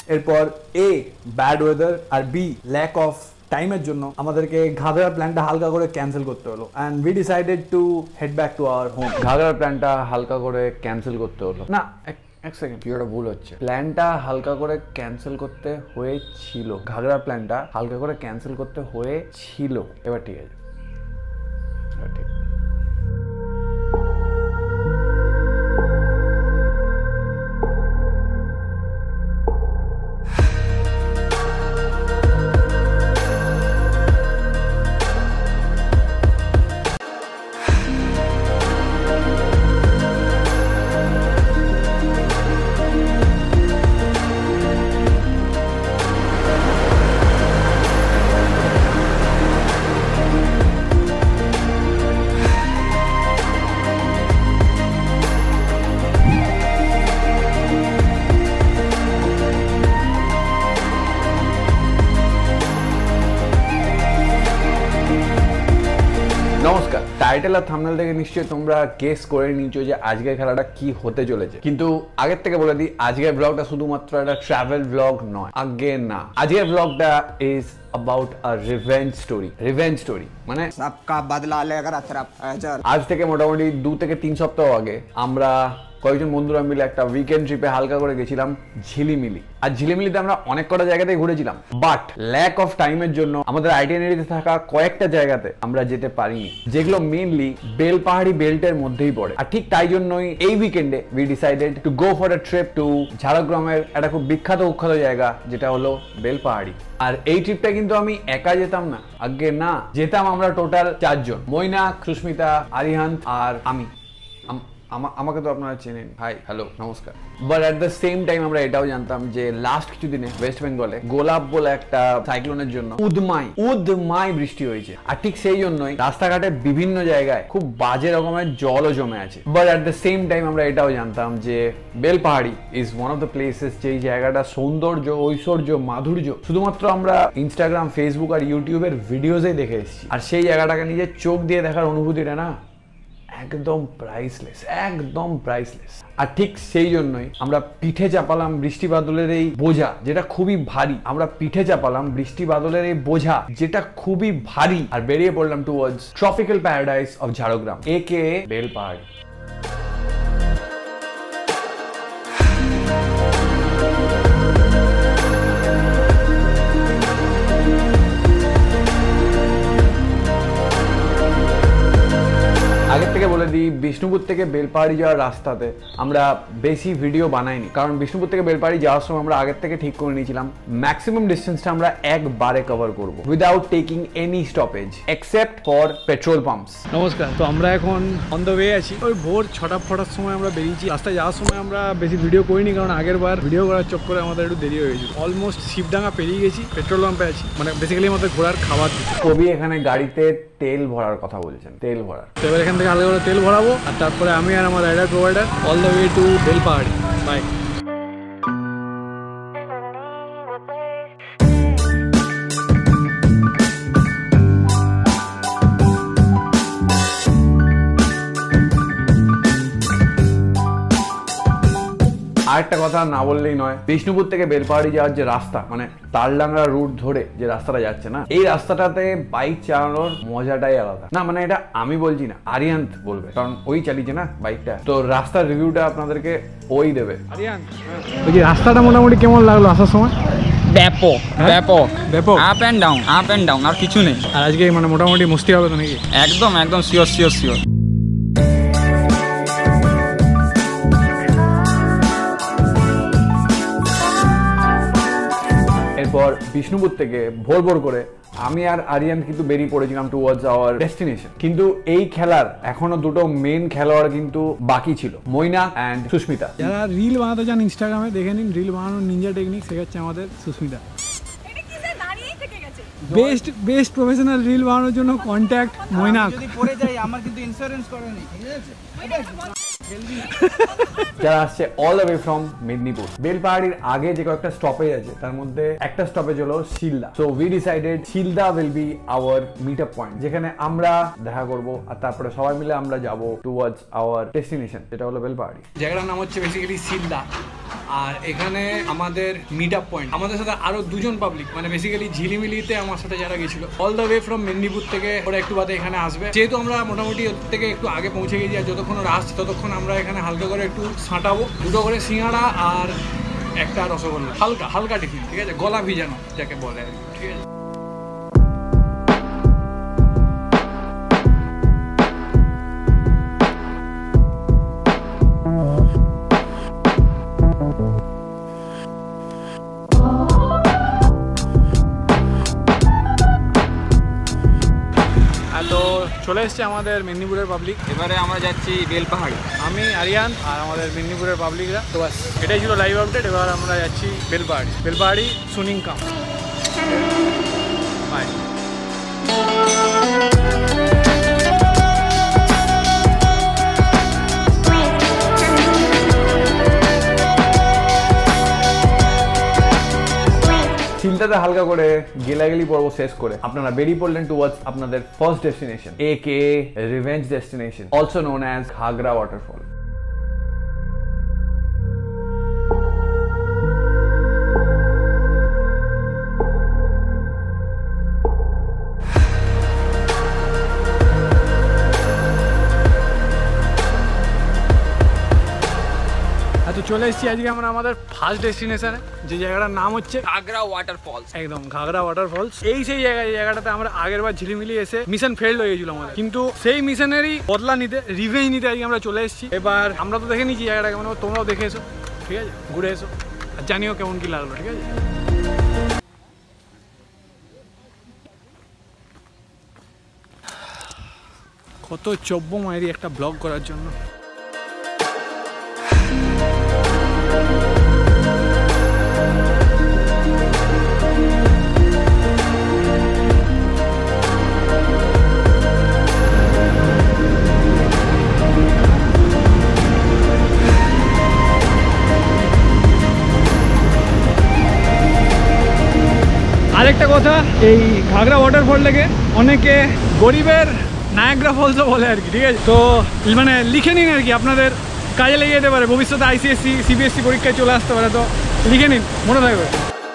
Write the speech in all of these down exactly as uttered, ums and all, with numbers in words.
এরপর a bad weather আর বি ল্যাক অফ টাইমের জন্য আমাদেরকে ঘাগড়ার প্ল্যানটা হালকা করে ক্যান্সেল করতে হলো and we decided to head back to our home. ঘাগড়ার প্ল্যানটা হালকা করে ক্যান্সেল করতে হলো না, এক সেকেন্ড, কি ওটা ভুল হচ্ছে। প্ল্যানটা হালকা করে ক্যান্সেল করতে হয়েছিল, ঘাগড়ার প্ল্যানটা হালকা করে ক্যান্সেল করতে হয়েছিল। এবার ঠিক আছে, এবার ঠিক। নমস্কার, টাইটেল আর থাম্বনেল থেকে নিশ্চয়ই তোমরা গেস করে নিয়েছো যে আজকের খেলাটা কি হতে চলেছে, কিন্তু আগের থেকে বলে দিই আজকের ব্লগটা শুধুমাত্র একটা ট্রাভেল ব্লগ নয়। আগে না, আজকের ব্লগটা is about a revenge story. Revenge story মানে सबका बदला लेगा तरफ আজ থেকে মোটামুটি দু থেকে তিন সপ্তাহ আগে আমরা কয়েকজন বন্ধুরা মিলে একটা উইকেন্ড ট্রিপে হালকা করে গেছিলাম ঝিলিমিলি। আর ঝিলিমিলিতে আমরা অনেক কটা জায়গাতেই ঘুরেছিলাম, বাট ল্যাক অফ টাইমের জন্য আমাদের আইটিনারিতে থাকা কয়েকটা জায়গাতে আমরা যেতে পারিনি, যেগুলো মেইনলি বেলপাহাড়ি বেল্টের মধ্যেই পড়ে। আর ঠিক তাই জন্যই এই উইকেন্ডে we decided to go for a trip to ঝাড়গ্রামের একটা খুব বিখ্যাত উখ্যাত জায়গা, যেটা হলো বেলপাহাড়ি। আর এই ট্রিপটা কিন্তু আমি একা যেতাম না, আগে না, যেতাম আমরা টোটাল চারজন, মৈনাক, সুস্মিতা, আরিহান্ত আর আমি। আমাকে তো আপনারা চেনেন, হাই হ্যালো নমস্কার। But at the same time আমরা এটাও জানতাম যে লাস্ট কিছুদিনে ওয়েস্ট বেঙ্গলে গোলাপ বলে একটা সাইক্লোনের জন্য উদমাই উদমাই বৃষ্টি হয়েছে। আর ঠিক সেই জন্যই রাস্তাঘাটে বিভিন্ন জায়গায় খুব বাজে রকমের জলও জমে আছে। But at the same time আমরা এটাও জানতাম যে Belpahari is one of the places, যেই জায়গাটা সৌন্দর্য, ঐশ্বর্য, মাধুর্য শুধুমাত্র আমরা ইনস্টাগ্রাম, ফেসবুক আর ইউটিউবের ভিডিওতেই দেখে এসেছি। আর সেই জায়গাটাকে নিজের চোখ দিয়ে দেখার অনুভূতিটা না একদম প্রাইসলেস, একদম প্রাইসলেস। আর ঠিক সেই জন্যই আমরা পিঠে চাপালাম বৃষ্টি বাদলের এই বোঝা, যেটা খুবই ভারী। আমরা পিঠে চাপালাম বৃষ্টি বাদলের এই বোঝা, যেটা খুবই ভারী, আর বেরিয়ে পড়লাম towards tropical paradise of Jhargram, aka Belpahari. আগের থেকে বলে দিই, বিষ্ণুপুর থেকে বেলপাহাড়ি যাওয়ার রাস্তাতে আমরা বেশি ভিডিও বানাইনি, কারণ বিষ্ণুপুর থেকে বেলপাহাড়ি যাওয়ার সময় আমরা আগের থেকে ঠিক করে নিয়েছিলাম ম্যাক্সিমাম ডিস্টেন্সটা আমরা একবারে কভার করব without taking any stoppage except for petrol pumps. নমস্কার, তো আমরা এখন অন দ্য ওয়ে আছি। ওই ভোর ছটা ফটার সময় আমরা বেরিয়েছি। রাস্তায় যাওয়ার সময় আমরা বেশি ভিডিও করিনি, কারণ আগের বার ভিডিও করার চক্করে আমাদের একটু দেরি হয়ে গেছিল। অলমোস্ট শিবডাঙ্গা পেরিয়ে গেছি, পেট্রোল পাম্পে আছি, মানে বেসিক্যালি আমাদের ঘোরার খাবার দিচ্ছে। কবি এখানে গাড়িতে তেল ভরার কথা বলছেন, তেল ভরার। তো এবার এখান থেকে হালকা করে তেল ভরাবো, আর তারপরে আমি আর আমার rider provider all the way to Belpahari. Bye. আরেকটা কথা না বললেই নয়, বিষ্ণুপুর থেকে বেলপাহাড়ি যাওয়ার যে রাস্তা, মানে তালডাংরা রুট ধরে যে রাস্তাটা যাচ্ছে না, এই রাস্তাটাতে বাইক চালানোর মজাটাই আলাদা। না মানে এটা আমি বলছি না, আরিয়ান্ত বলবে, কারণ ওই চালিয়েছে না বাইকটা, তো রাস্তার রিভিউটা আপনাদেরকে ওই দেবে। আরিয়ান্ত, ওই যে রাস্তাটা মোটামুটি কেমন লাগলো আসার সময়? ব্যাপক ব্যাপক ব্যাপক, up and down, up and down, আর কিছু নেই। আর আজকে মানে মোটামুটি মস্তি হবে তো নাকি? একদম একদম শিওর শিওর শিওর। এরপর বিষ্ণুপুর থেকে ভোর ভোর করে আমি আর আরিয়ান কিন্তু বেরিয়ে পড়েছিলাম টুয়ার্ডস আওয়ার ডেস্টিনেশন। কিন্তু এই খেলার এখনো দুটো মেন খেলোয়াড় কিন্তু বাকি ছিল, মৈনাক অ্যান্ড সুস্মিতা। যারা রিল বানাতে চান ইনস্টাগ্রামে দেখে নিন, রিল বানানোর নিনজা টেকনিক শেখাচ্ছে আমাদের Susmita. Best best professional reel বানানোর জন্য কন্ট্যাক্ট মৈনাক। যদি পড়ে যাই আমার কিন্তু ইন্স্যুরেন্স করে নেই, ঠিক আছে? যারা আসছে all the way from Medinipur. বেলপাহাড়ির আগে যে কয়েকটা স্টপেজ আছে তার মধ্যে একটা স্টপেজ হলো Shilda. So we decided Shilda will be our meet up point, যেখানে আমরা দেখা করব আর তারপরে সবাই মিলে আমরা যাব টুয়ার্ডস আওয়ার ডেস্টিনেশন, যেটা হলো বেলপাহাড়ি। জায়গাটার নাম হচ্ছে বেসিক্যালি শিলদা, আর এখানে আমাদের মিট আপ পয়েন্ট। আমাদের সাথে আরো দুজন পাবলিক, মানে বেসিক্যালি ঝিলিমিলিতে আমার সাথে যারা গেছিল all the way from Medinipur থেকে, ওরা একটু বাদে এখানে আসবে। যেহেতু আমরা মোটামুটি ওর থেকে একটু আগে পৌঁছে গেছি, আর যতক্ষণ ওরা আসছে ততক্ষণ আমরা এখানে হালকা করে একটু ছাঁটাবো, দুটো করে সিঙ্গাড়া আর একটা রসগোল্লা, হালকা হালকা টিফিন, ঠিক আছে, গলা ভিজানো যাকে বলে, ঠিক আছে। তো চলে এসছে আমাদের মেদিনীপুরের পাবলিক। এবারে আমরা যাচ্ছি বেলপাহাড়ি। আমি আরিয়ান আর আমাদের মেদিনীপুরের পাবলিকরা। তো বাস এটাই ছিল লাইভ আপডেট। এবার আমরা যাচ্ছি বেলপাহাড়ি। বেলপাহাড়ি সুনিং কাম বাই। চিন্তাতে হালকা করে গেলাগেলি পর্ব শেষ করে আপনারা বেরিয়ে পড়লেন টুয়ার্ডস আপনাদের first destination, aka revenge destination, also known as Ghagra waterfall. তো চলে এসেছি আজকে আমরা আমাদের ফার্স্ট ডেস্টিনেশনে, যে জায়গাটার নাম হচ্ছে ঘাগরা ওয়াটারফলস। একদম ঘাগরা ওয়াটারফলস। এই সেই জায়গা, এই জায়গাটাতে আমরা আগের বার ঝিলিমিলি এসে মিশন ফেল্ড হয়ে গেছিল আমাদের, কিন্তু সেই মিশনেরই বদলা নিতে, রিভেঞ্জ নিতে আজকে আমরা চলে এসেছি। এবার আমরা তো দেখে নিচ্ছি জায়গাটা কেমন, তোমরাও দেখে এসো, ঠিক আছে, ঘুরে এসো আর জানিও কেমন কি লাগলো, ঠিক আছে। কত চব্য মায়েরই একটা ব্লগ করার জন্য। আরেকটা কথা, এই ঘাগরা ওয়াটারফল থেকে অনেকে গরিবের নায়াগ্রা ফলসও বলে আর কি, ঠিক আছে। তো মানে লিখে নিন আর কি, আপনাদের কাজে লেগে যেতে পারে, ভবিষ্যতে আইসিএসসি সিবিএসসি পরীক্ষায় চলে আসতে পারে, তো লিখে নিন, মনে থাকবে।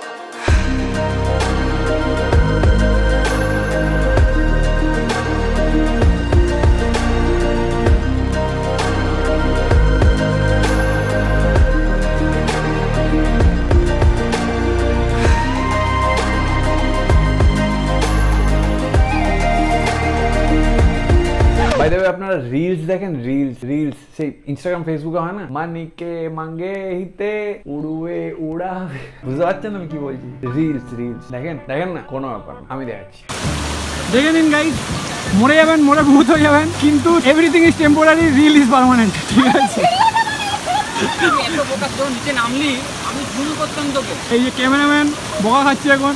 বাই দ্য ওয়ে আপনারা রিলস দেখেন, রিলস রিলস সেই ইনস্টাগ্রাম ফেসবুকে হয় না, মানিকে মাঙ্গে হিতে উড়ুয়ে উড়াবে, বুঝতে পারছেন আমি কি বলছি? রিলস রিলস দেখেন, দেখেন না, কোনো ব্যাপার না, আমি দেখাচ্ছি, দেখে নিন গাইজ। মরে যাবেন, মরে ভূত হয়ে যাবেন, কিন্তু everything is temporary, reel is permanent, ঠিক আছে। এত বোকা তোর নিচে নামলি, আমি জুম করতাম তোকে। এই যে ক্যামেরাম্যান বোকা খাচ্ছে এখন।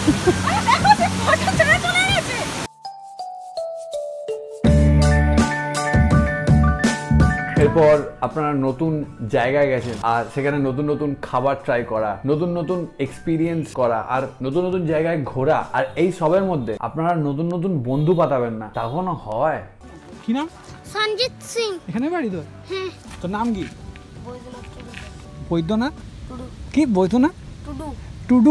এরপর আপনারা নতুন জায়গায় গেছেন আর সেখানে নতুন নতুন খাবার ট্রাই করা, নতুন নতুন এক্সপিরিয়েন্স করা আর নতুন নতুন জায়গায় ঘোরা, আর এই সবের মধ্যে আপনারা নতুন নতুন বন্ধু পাতাবেন না, তা কখনো হয়? কি নাম? সঞ্জিত সিং। এখানে বাড়ি তোর? হ্যাঁ। তোর নাম কি? বৈদ্যনাথ কি? বৈদ্যনাথ টুডু।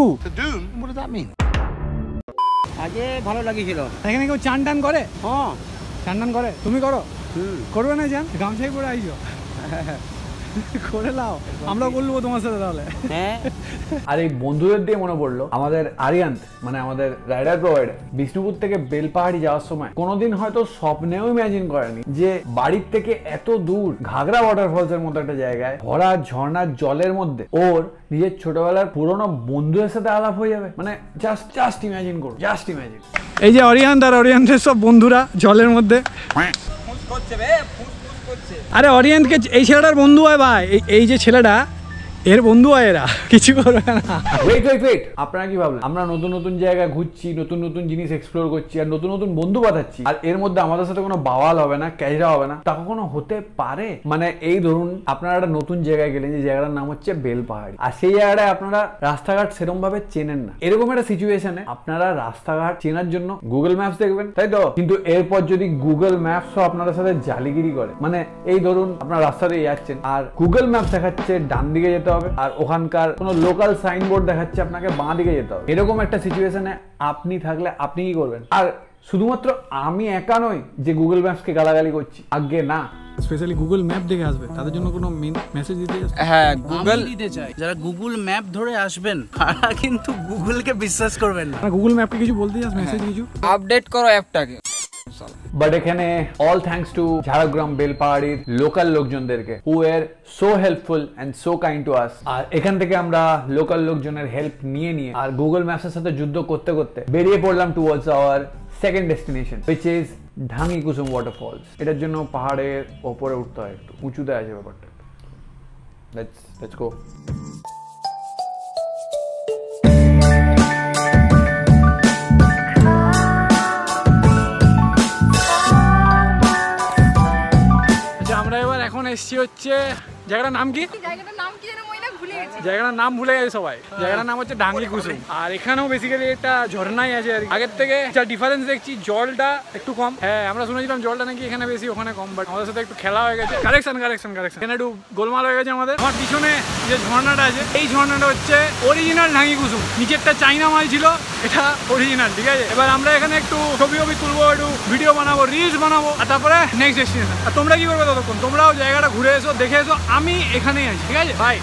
আগে ভালো লাগিয়েছিল। এখানে কেউ চান টান করে? হ্যাঁ চান টান করে, তুমি করো? করবে না জান, গামছাই পরে আইছো, করে লাও, আমরা করবো তোমার সাথে তাহলে। হ্যাঁ। আর এই বন্ধুদের দিয়ে মনে পড়লো, আমাদের আরিয়ান্ত মানে আমাদের রাইডার প্রোভাইডার বিষ্ণুপুর থেকে বেলপাহাড়ি যাওয়ার সময় কোনোদিন হয়তো স্বপ্নেও ইমাজিন করেনি যে বাড়ির থেকে এত দূর ঘাগরা ওয়াটারফলস এর মতো একটা জায়গায় ভরা ঝর্ণার জলের মধ্যে ওর নিজের ছোটবেলার পুরোনো বন্ধুদের সাথে আলাপ হয়ে যাবে। মানে জাস্ট জাস্ট ইমাজিন করো, জাস্ট ইমাজিন। এই যে অরিয়ান্ত আর অরিয়ান্তের সব বন্ধুরা জলের মধ্যে। আরে অরিয়ান্তকে এই ছেলেটার বন্ধু হয় ভাই, এই যে ছেলেটা এর বন্ধু হয় এরা, কিছু করবে না। ওয়েট ওয়েট ওয়েট আপনারা কি ভাবলেন আমরা নতুন নতুন জায়গায় ঘুরছি, নতুন নতুন জিনিস এক্সপ্লোর করছি আর নতুন নতুন বন্ধু বাঁধাচ্ছি আর এর মধ্যে আমাদের সাথে কোনো বাওয়াল হবে না, ক্যাচরা হবে না? তা কখনো হতে পারে? মানে এই ধরুন আপনারা একটা নতুন জায়গায় গেলেন, যে জায়গাটার নাম হচ্ছে বেলপাহাড়ি, আর সেই জায়গাটায় আপনারা রাস্তাঘাট সেরকম ভাবে চেনেন না। এরকম একটা সিচুয়েশনে আপনারা রাস্তাঘাট চেনার জন্য গুগল ম্যাপস দেখবেন, তাই তো? কিন্তু এরপর যদি গুগল ম্যাপসও আপনাদের সাথে জালিগিরি করে, মানে এই ধরুন আপনার রাস্তা দিয়ে যাচ্ছেন আর গুগল ম্যাপস দেখাচ্ছে ডান দিকে যেতে হবে আর ওখানকার কোনো লোকাল সাইনবোর্ড দেখাচ্ছে আপনাকে বাঁ দিকে যেতে হবে, এরকম একটা সিচুয়েশনে আপনি থাকলে আপনি কি করবেন? আর শুধুমাত্র আমি একা নই যে গুগল ম্যাপসকে গালাগালি করছি, আগে না, স্পেশালি গুগল ম্যাপ দেখে আসবে তাদের জন্য কোনো মেসেজ দিতে চাস? হ্যাঁ গুগল দিতে চাই, যারা গুগল ম্যাপ ধরে আসবেন তারা কিন্তু গুগলকে বিশ্বাস করবেন না। গুগল ম্যাপকে কিছু বলতে চাস, মেসেজ কিছু? আপডেট করো অ্যাপটাকে। বাট এখানে অল থ্যাঙ্কস টু ঝাড়গ্রাম বেলপাহাড়ির লোকাল লোকজনদেরকে who are so helpful and so kind to us. আর এখান থেকে আমরা লোকাল লোকজনের হেল্প নিয়ে নিয়ে আর গুগল ম্যাপসের সাথে যুদ্ধ করতে করতে বেরিয়ে পড়লাম towards our second destination, which is Dhangi Kusum waterfalls. এটার জন্য পাহাড়ের ওপরে উঠতে হয়, একটু উঁচুতে আছে ব্যাপারটা। Let's let's go. আমরা এবার এখন এসছি হচ্ছে জায়গাটার নাম কি? জায়গাটার নাম কি যেন মই না ভুলে গেছি। জায়গাটার নাম ভুলে গেছে সবাই। জায়গাটার নাম হচ্ছে ঢাঙ্গি কুসুম। আর এখানেও বেসিক্যালি একটা ঝর্ণাই আছে আর আগের থেকে যা ডিফারেন্স দেখছি, জলটা একটু কম। হ্যাঁ আমরা শুনেছিলাম জলটা নাকি এখানে বেশি ওখানে কম, বাট আমাদের সাথে একটু খেলা হয়ে গেছে। কারেকশন কারেকশন কারেকশন এখানে একটু গোলমাল হয়ে গেছে আমাদের। আমার পিছনে যে ঝর্ণাটা আছে এই ঝর্ণাটা হচ্ছে অরিজিনাল ঢাঙ্গি কুসুম, নিচেরটা চাইনা মাল ছিল, এটা অরিজিনাল, ঠিক আছে? এবার আমরা এখানে একটু ছবি ছবি তুলবো, একটু ভিডিও বানাবো, রিলস বানাবো, আর তারপরে নেক্সট ডেস্টিনেশন। আর তোমরা কি করবে ততক্ষণ? তোমরাও জায়গাটা ঘুরে এসো, দেখে এসো, আমি এখানেই আছি, ঠিক আছে ভাই?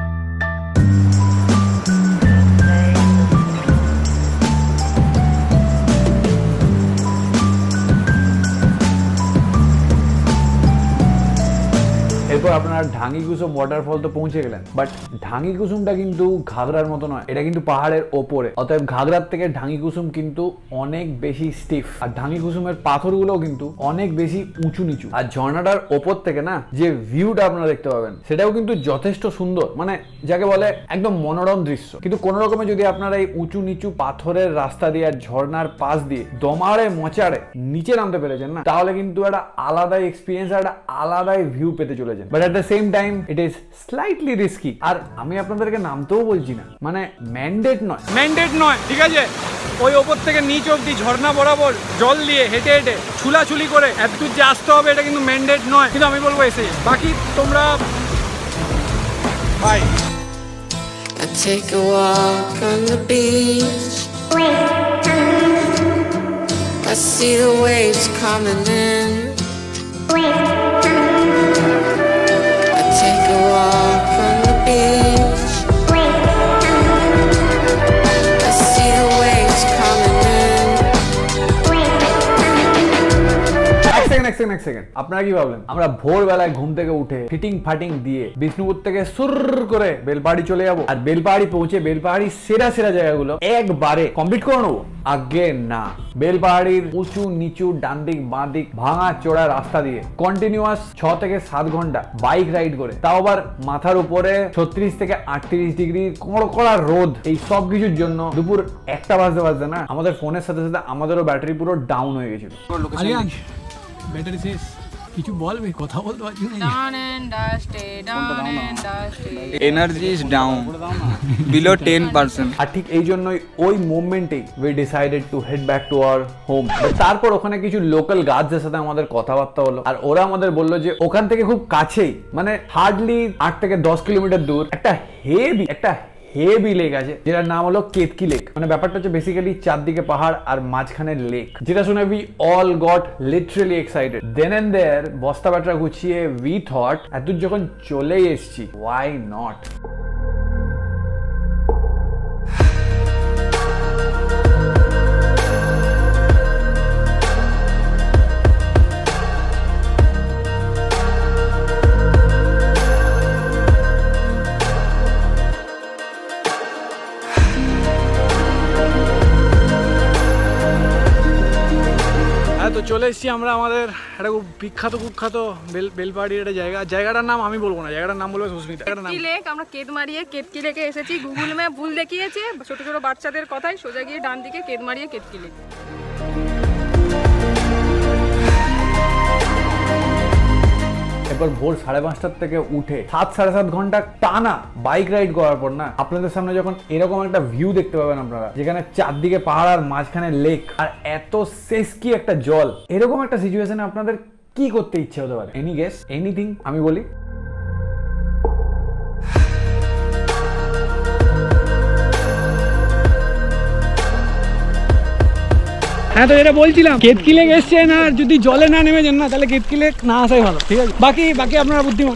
এরপর আপনারা ঢাঙ্গি কুসুম ওয়াটারফল তো পৌঁছে গেলেন, বাট ঢাঙ্গি কুসুমটা কিন্তু ঘাগরার মতো নয়, এটা কিন্তু পাহাড়ের ওপরে। অতএব ঘাগরার থেকে ঢাঙ্গি কুসুম কিন্তু অনেক বেশি স্টিফ, আর ঢাঙ্গি কুসুমের পাথরগুলোও কিন্তু অনেক বেশি উঁচু নিচু। আর ঝর্ণাটার ওপর থেকে না যে ভিউটা আপনারা দেখতে পাবেন সেটাও কিন্তু যথেষ্ট সুন্দর, মানে যাকে বলে একদম মনোরম দৃশ্য। কিন্তু কোন রকমে যদি আপনারা এই উঁচু নিচু পাথরের রাস্তা দিয়ে আর ঝর্ণার পাশ দিয়ে দমাড়ে মচাড়ে নিচে নামতে পেরেছেন না, তাহলে কিন্তু একটা আলাদাই এক্সপিরিয়েন্স, একটা আলাদাই ভিউ পেতে চলেছে। But at the same time it is slightly risky. আর আমি আপনাদেরকে নামতেও বলছি না, মানে ম্যান্ডেট নয়, ম্যান্ডেট নয়, ঠিক আছে? ওই ওপর থেকে নিচ অব্দি ঝর্ণা বরাবর জল দিয়ে হেঁটে হেঁটে ছুলাছুলি করে এত দূর যে আসতে হবে, এটা কিন্তু ম্যান্ডেট নয়। কিন্তু আমি বলবো এসে বাকি তোমরা ভাই। I take a walk on the beach. I see the waves coming in. I take a walk on the beach. I see the waves coming in. এক সেকেন্ড এক সেকেন্ড এক সেকেন্ড আপনারা কি ভাবলেন আমরা ভোরবেলায় ঘুম থেকে উঠে ফিটিং ফাটিং দিয়ে বিষ্ণুপুর থেকে সুর করে বেলপাহাড়ি চলে যাবো আর বেলপাহাড়ি পৌঁছে বেলপাহাড়ি সেরা সেরা জায়গাগুলো একবারে কমপ্লিট করে নেবো? আগে না, বেলপাহাড়ির উঁচু নিচু ডান দিক বাঁ দিক ভাঙা চোড়া রাস্তা দিয়ে কন্টিনিউয়াস ছ থেকে সাত ঘন্টা বাইক রাইড করে, তাও আবার মাথার উপরে ছত্রিশ থেকে আটত্রিশ ডিগ্রি কড়কড়া রোদ, এই সব কিছুর জন্য দুপুর একটা বাজতে বাজতে না আমাদের ফোনের সাথে সাথে আমাদেরও ব্যাটারি পুরো ডাউন হয়ে গেছিল। ব্যাটারি শেষ, কিছু বলবে, কথা বলতে পারছি না। Down and dusty, down and dusty. Energy is down below ten percent. আর ঠিক এই জন্যই ওই মুভমেন্টেই we decided to head back to our home. তারপর ওখানে কিছু লোকাল গার্ডসদের সাথে আমাদের কথাবার্তা হলো আর ওরা আমাদের বললো যে ওখান থেকে খুব কাছেই, মানে হার্ডলি আট থেকে দশ কিলোমিটার দূর একটা হেভি একটা হেভি লেক আছে যেটার নাম হলো কেতকি লেক। মানে ব্যাপারটা হচ্ছে বেসিক্যালি চারদিকে পাহাড় আর মাঝখানে লেক, যেটা শুনে we all got literally excited. Then and there বস্তা বাটরা গুছিয়ে উই থট এত যখন চলেই এসছি, ওয়াই নট। তো তো চলে এসেছি আমরা আমাদের একটা খুব বিখ্যাত কুখ্যাত বেল বেলপাহাড়ির একটা জায়গা। জায়গাটার নাম আমি বলবো না, জায়গাটার নাম বলবে সুস্মিতা। জায়গাটার নাম কেতকি লেক, আমরা কেতমারিয়ে কেতকি লেকে এসেছি। গুগল ম্যাপ ভুল দেখিয়েছে, ছোট ছোট বাচ্চাদের কথাই সোজা গিয়ে ডান দিকে কেতমারিয়ে কেতকি লেক। এরপর ভোর সাড়ে পাঁচটার থেকে উঠে সাত সাড়ে সাত ঘন্টা টানা বাইক রাইড করার পর না আপনাদের সামনে যখন এরকম একটা ভিউ দেখতে পাবেন আপনারা, যেখানে চারদিকে পাহাড় আর মাঝখানে লেক আর এত সেস্কি একটা জল, এরকম একটা সিচুয়েশনে আপনাদের কি করতে ইচ্ছে হতে পারে? Any guess, anything? আমি বলি হ্যাঁ, তো এটা বলছিলাম কেতকি লেক এসছেন আর যদি জলে না নেমেছেন না তাহলে কেতকি লেক না আসাই ভালো, ঠিক আছে? বাকি বাকি আপনারা বুদ্ধিমান।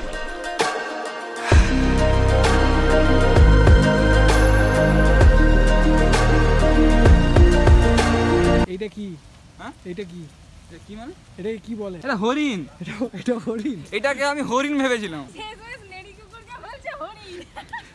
এইটা কি? হ্যাঁ? এইটা কি? কি মানে? এটাকে কি বলে? এটা হরিণ। এটা এটা হরিণ? এটাকে আমি হরিণ ভেবেছিলাম।